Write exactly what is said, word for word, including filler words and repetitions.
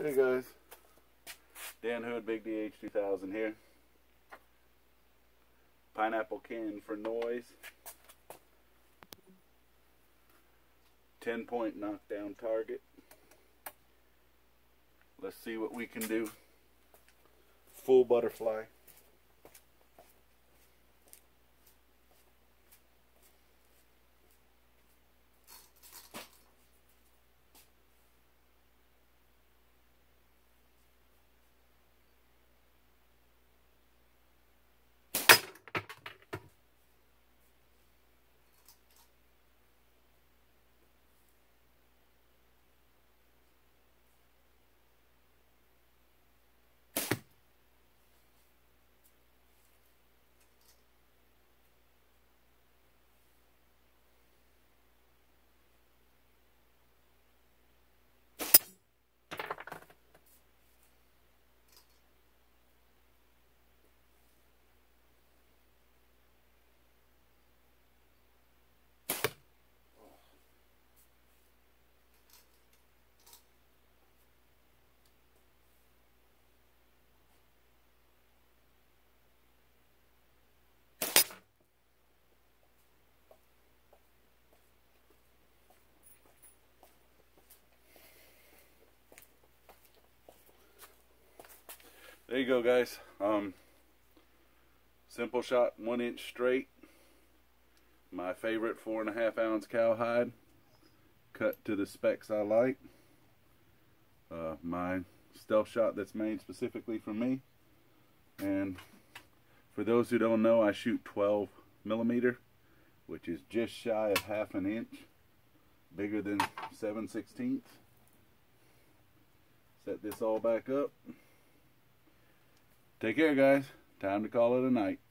Hey guys, Dan Hood, Big D H two thousand here. Pineapple can for noise. ten point knockdown target. Let's see what we can do. Full butterfly. There you go, guys. Um, simple shot, one inch straight. My favorite four and a half ounce cowhide, cut to the specs I like. Uh, my stealth shot that's made specifically for me. And for those who don't know, I shoot twelve millimeter, which is just shy of half an inch, bigger than seven sixteenths. Set this all back up. Take care, guys. Time to call it a night.